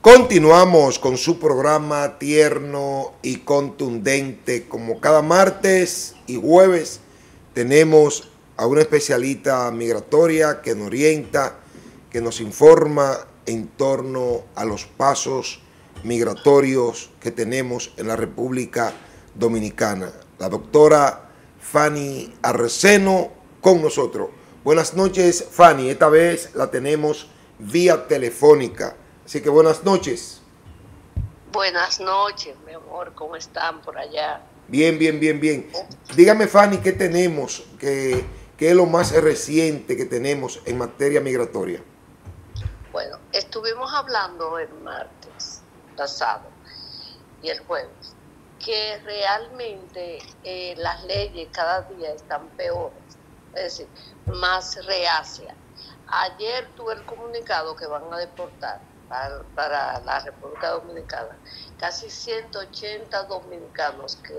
Continuamos con su programa tierno y contundente. Como cada martes y jueves tenemos a una especialista migratoria que nos orienta, que nos informa en torno a los pasos migratorios que tenemos en la República Dominicana. La doctora Fanny Arceno con nosotros. Buenas noches, Fanny. Esta vez la tenemos vía telefónica. Así que buenas noches. Buenas noches, mi amor, ¿cómo están por allá? Bien, bien, bien, bien. Dígame, Fanny, ¿qué tenemos? ¿Qué es lo más reciente que tenemos en materia migratoria? Bueno, estuvimos hablando el martes pasado y el jueves que realmente las leyes cada día están peores, es decir, más reacias. Ayer tuve el comunicado que van a deportar para la República Dominicana casi 180 dominicanos que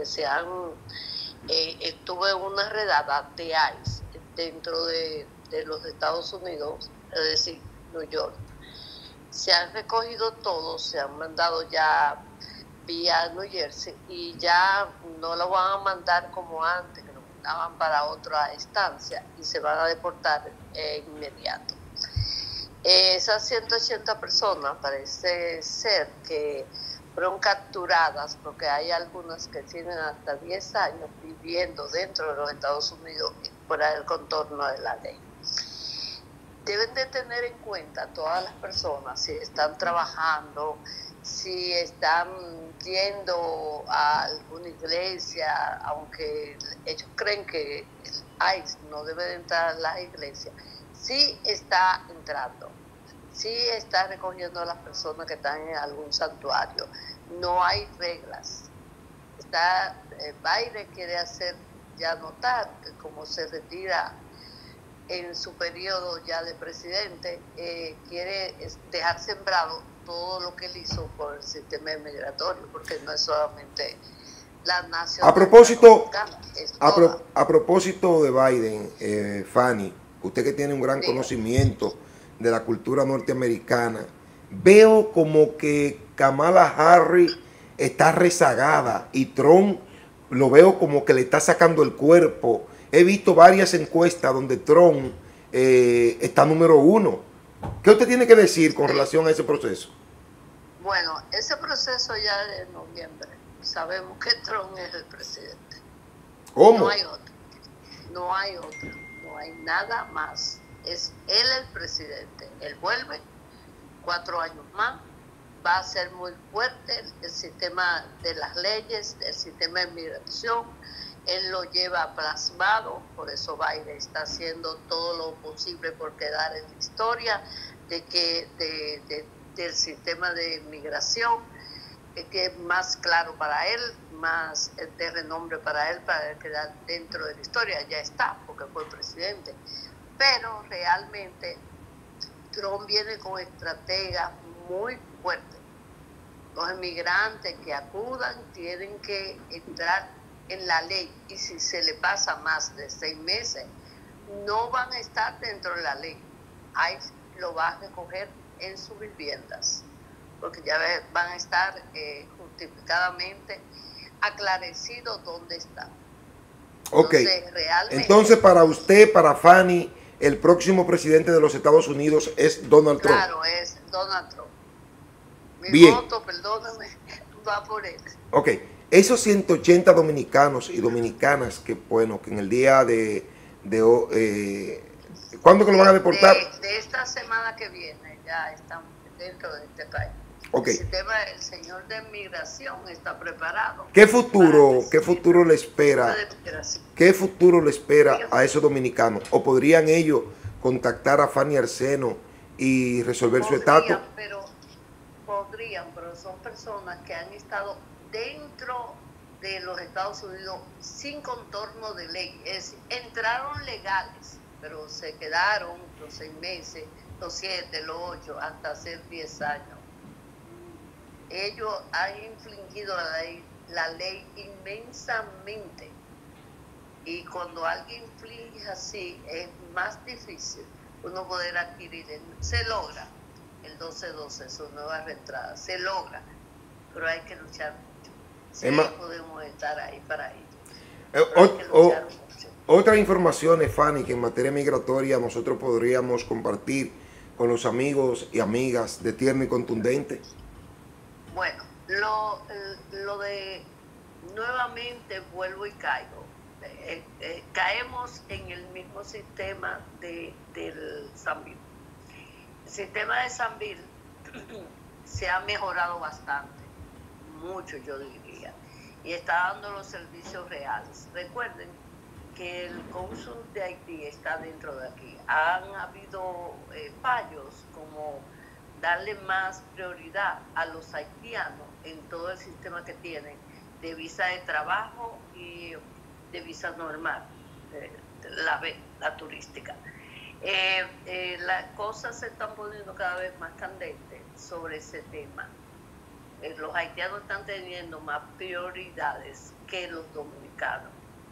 tuve una redada de ICE dentro de los Estados Unidos, es decir, New York. Se han recogido todos, se han mandado ya vía New Jersey y ya no lo van a mandar como antes, que lo mandaban para otra estancia y se van a deportar inmediato. Esas 180 personas parece ser que fueron capturadas porque hay algunas que tienen hasta 10 años viviendo dentro de los Estados Unidos fuera del contorno de la ley. Deben de tener en cuenta todas las personas, si están trabajando, si están yendo a alguna iglesia, aunque ellos creen que el ICE no debe de entrar a las iglesias, sí está entrando, sí está recogiendo a las personas que están en algún santuario. No hay reglas. Biden quiere hacer ya notar que como se retira en su periodo ya de presidente, quiere dejar sembrado todo lo que él hizo por el sistema migratorio, porque no es solamente la nación. A propósito de Biden, Fanny, usted que tiene un gran conocimiento de la cultura norteamericana, veo como que Kamala Harris está rezagada y Trump lo veo como que le está sacando el cuerpo. He visto varias encuestas donde Trump está número 1. ¿Qué usted tiene que decir con relación a ese proceso? Bueno, ese proceso ya de noviembre, sabemos que Trump es el presidente. ¿Cómo? No hay otro, no hay otro, no hay nada más. Es él el presidente. Él vuelve 4 años más. Va a ser muy fuerte el sistema de las leyes, el sistema de migración. Él lo lleva plasmado, por eso Biden está haciendo todo lo posible por quedar en la historia del sistema de migración, que es más claro para él, más de renombre para él quedar dentro de la historia. Ya está, porque fue presidente. Pero realmente Trump viene con estrategias muy fuertes. Los inmigrantes que acudan tienen que entrar en la ley, y si se le pasa más de 6 meses, no van a estar dentro de la ley. Ahí lo va a recoger en sus viviendas, porque ya van a estar justificadamente aclarecidos dónde están. Ok, entonces para usted, para Fanny, el próximo presidente de los Estados Unidos es Donald Trump. Claro, es Donald Trump. Mi voto, perdóname, va por él. Ok, esos 180 dominicanos y dominicanas que, bueno, que en el día ¿cuándo que lo van a deportar? De esta semana que viene ya están dentro de este país. Okay. El señor de migración está preparado. ¿Qué futuro le espera? ¿Qué futuro le espera a esos dominicanos? ¿O podrían ellos contactar a Fanny Arceno y resolver su estatus? Podrían, pero son personas que han estado dentro de los Estados Unidos sin contorno de ley. Es decir, entraron legales, pero se quedaron los 6 meses, los 7, los 8, hasta hacer 10 años. Ellos han infringido la ley inmensamente, y cuando alguien inflige así es más difícil uno poder adquirir. Se logra el 12-12, su nueva reentrada. Se logra, pero hay que luchar mucho. Sí podemos estar ahí para ello. Hay que luchar mucho. Otras informaciones, Fanny, que en materia migratoria nosotros podríamos compartir con los amigos y amigas de Tierno y Contundente. Bueno, lo de nuevamente vuelvo y caigo. Caemos en el mismo sistema del Sanvil. El sistema de Sanvil se ha mejorado bastante, mucho yo diría, y está dando los servicios reales. Recuerden que el cónsul de Haití está dentro de aquí. Han habido fallos como darle más prioridad a los haitianos en todo el sistema que tienen de visa de trabajo y de visa normal, la turística. Las cosas se están poniendo cada vez más candentes sobre ese tema. Los haitianos están teniendo más prioridades que los dominicanos.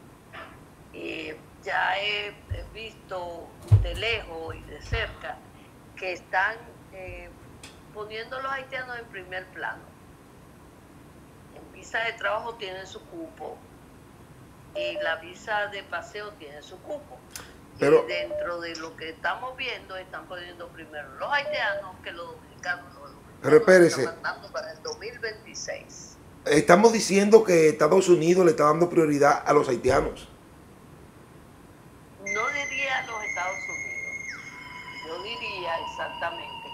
Ya he visto de lejos y de cerca que están poniendo a los haitianos en primer plano. En visa de trabajo tienen su cupo y la visa de paseo tiene su cupo. Pero, y dentro de lo que estamos viendo, están poniendo primero los haitianos que los dominicanos. Pero espérese. Están mandando para el 2026. Estamos diciendo que Estados Unidos le está dando prioridad a los haitianos. No diría a los Estados Unidos. Yo diría exactamente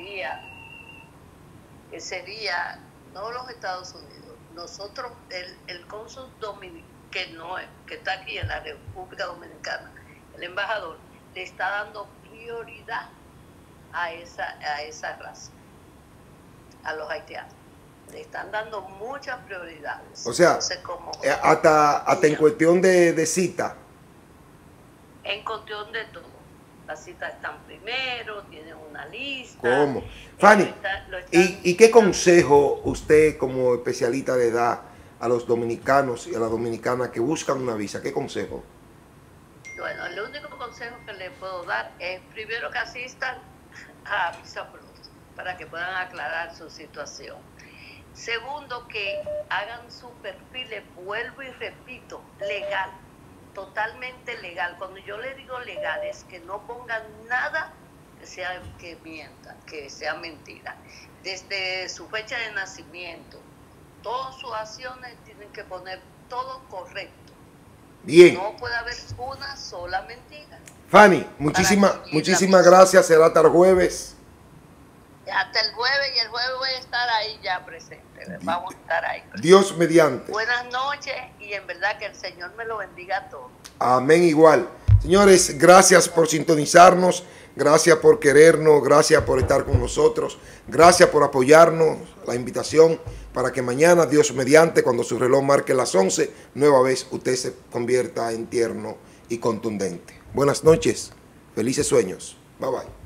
que sería no los Estados Unidos. Nosotros, el cónsul dominicano, que está aquí en la República Dominicana, el embajador, le está dando prioridad a esa raza, a los haitianos. Le están dando muchas prioridades. O sea, hasta en cuestión de cita. En cuestión de todo. Las citas están primero, tienen una lista. ¿Cómo? Fanny, ¿y qué consejo usted como especialista le da a los dominicanos y a las dominicanas que buscan una visa? ¿Qué consejo? Bueno, el único consejo que le puedo dar es primero que asistan a Visa Plus para que puedan aclarar su situación. Segundo, que hagan su perfil, vuelvo y repito, legal, totalmente legal. Cuando yo le digo legal es que no pongan nada que mienta, que sea mentira. Desde su fecha de nacimiento, todas sus acciones tienen que poner todo correcto. Bien. No puede haber una sola mentira. Fanny, muchísimas gracias. Será hasta el jueves. Hasta el jueves, y el jueves voy a estar ahí ya presente. Vamos a estar ahí presente. Dios mediante. Buenas noches y en verdad que el Señor me lo bendiga a todos. Amén igual. Señores, gracias por sintonizarnos, gracias por querernos, gracias por estar con nosotros, gracias por apoyarnos. La invitación para que mañana, Dios mediante, cuando su reloj marque las 11, nueva vez usted se convierta en tierno y contundente. Buenas noches, felices sueños. Bye bye.